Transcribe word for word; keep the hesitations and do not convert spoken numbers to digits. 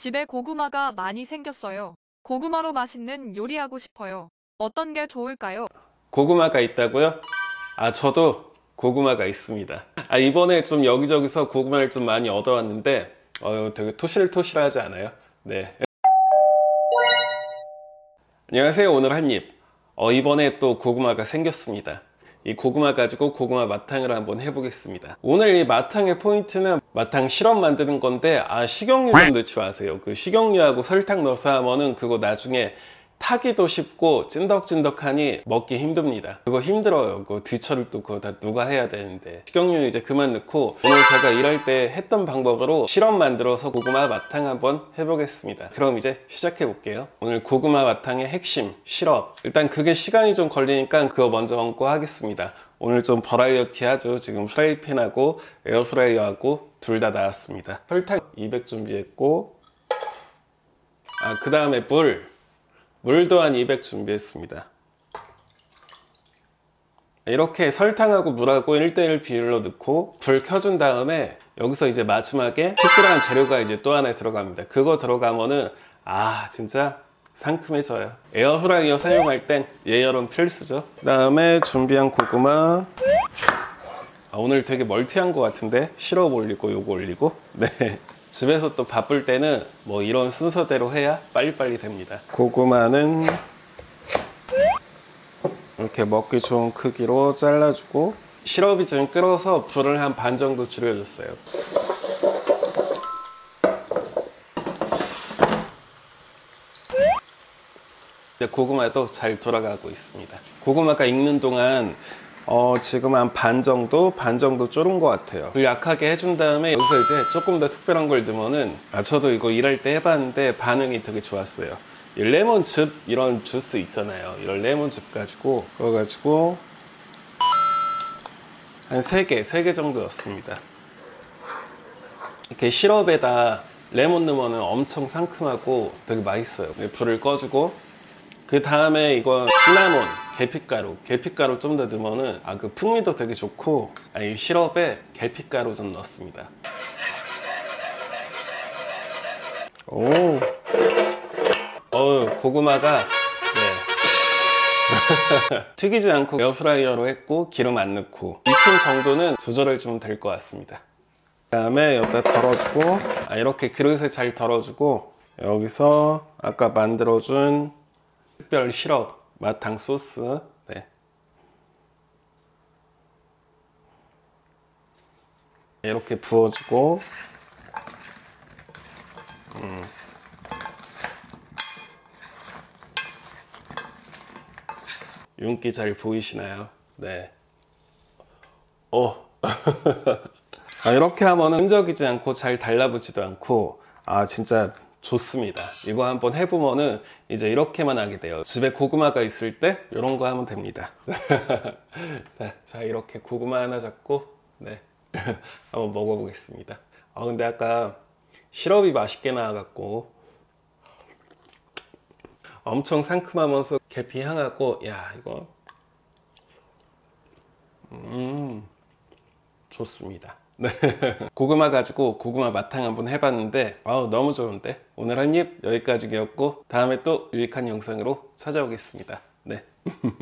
집에 고구마가 많이 생겼어요. 고구마로 맛있는 요리하고 싶어요. 어떤 게 좋을까요? 고구마가 있다고요? 아, 저도 고구마가 있습니다. 아, 이번에 좀 여기저기서 고구마를 좀 많이 얻어왔는데 어, 되게 토실토실하지 않아요? 네. 안녕하세요. 오늘 한입. 어, 이번에 또 고구마가 생겼습니다. 이 고구마 가지고 고구마 마탕을 한번 해보겠습니다. 오늘 이 마탕의 포인트는 마탕 시럽 만드는 건데, 아, 식용유 좀 넣지 마세요. 그 식용유하고 설탕 넣어서 하면은 그거 나중에 타기도 쉽고 찐덕찐덕하니 먹기 힘듭니다. 그거 힘들어요. 그 뒤처리도 그거 다 누가 해야 되는데. 식용유 이제 그만 넣고, 오늘 제가 일할 때 했던 방법으로 시럽 만들어서 고구마 마탕 한번 해보겠습니다. 그럼 이제 시작해 볼게요. 오늘 고구마 마탕의 핵심 시럽, 일단 그게 시간이 좀 걸리니까 그거 먼저 얹고 하겠습니다. 오늘 좀 버라이어티 하죠. 지금 프라이팬하고 에어프라이어하고 둘 다 나왔습니다. 설탕 이백 준비했고, 아, 그 다음에 물 물도 한 이백 준비했습니다. 이렇게 설탕하고 물하고 일 대 일 비율로 넣고 불 켜준 다음에 여기서 이제 마지막에 특별한 재료가 이제 또 하나 들어갑니다. 그거 들어가면은 아, 진짜 상큼해져요. 에어프라이어 사용할 땐 예열은 필수죠. 그 다음에 준비한 고구마, 아, 오늘 되게 멀티한 것 같은데 시럽 올리고 요거 올리고. 네, 집에서 또 바쁠 때는 뭐 이런 순서대로 해야 빨리빨리 됩니다. 고구마는 이렇게 먹기 좋은 크기로 잘라주고, 시럽이 좀 끓어서 불을 한 반 정도 줄여줬어요. 이제 고구마도 잘 돌아가고 있습니다. 고구마가 익는 동안 어, 지금 한 반 정도, 반 정도 졸은 것 같아요. 불 약하게 해준 다음에 여기서 이제 조금 더 특별한 걸 넣으면은, 아, 저도 이거 일할 때 해봤는데 반응이 되게 좋았어요. 이 레몬즙, 이런 주스 있잖아요. 이런 레몬즙 가지고, 그거 가지고 한 세 개, 세 개 정도 넣습니다. 이렇게 시럽에다 레몬 넣으면 엄청 상큼하고 되게 맛있어요. 불을 꺼주고, 그 다음에 이거 시나몬, 계피가루, 계피가루 좀 더 넣으면은 아, 그 풍미도 되게 좋고, 아, 이 시럽에 계피가루 좀 넣습니다. 오, 어우, 고구마가, 네. 튀기지 않고 에어프라이어로 했고 기름 안 넣고 익힌 정도는 조절해 주면 될 것 같습니다. 그 다음에 여기다 덜어주고, 아, 이렇게 그릇에 잘 덜어주고, 여기서 아까 만들어준 특별 시럽, 마탕 소스, 네. 이렇게 부어주고, 음. 윤기 잘 보이시나요? 네. 오. 아, 이렇게 하면 끈적이지 않고 잘 달라붙지도 않고, 아, 진짜 좋습니다. 이거 한번 해보면은 이제 이렇게만 하게 돼요. 집에 고구마가 있을 때 이런 거 하면 됩니다. 자, 자, 이렇게 고구마 하나 잡고, 네. 한번 먹어보겠습니다. 아, 근데 아까 시럽이 맛있게 나와갖고 엄청 상큼하면서 계피 향하고, 야, 이거 음 좋습니다. 네. 고구마 가지고 고구마 마탕 한번 해봤는데, 아우, 너무 좋은데. 오늘 한입 여기까지였고, 다음에 또 유익한 영상으로 찾아오겠습니다. 네.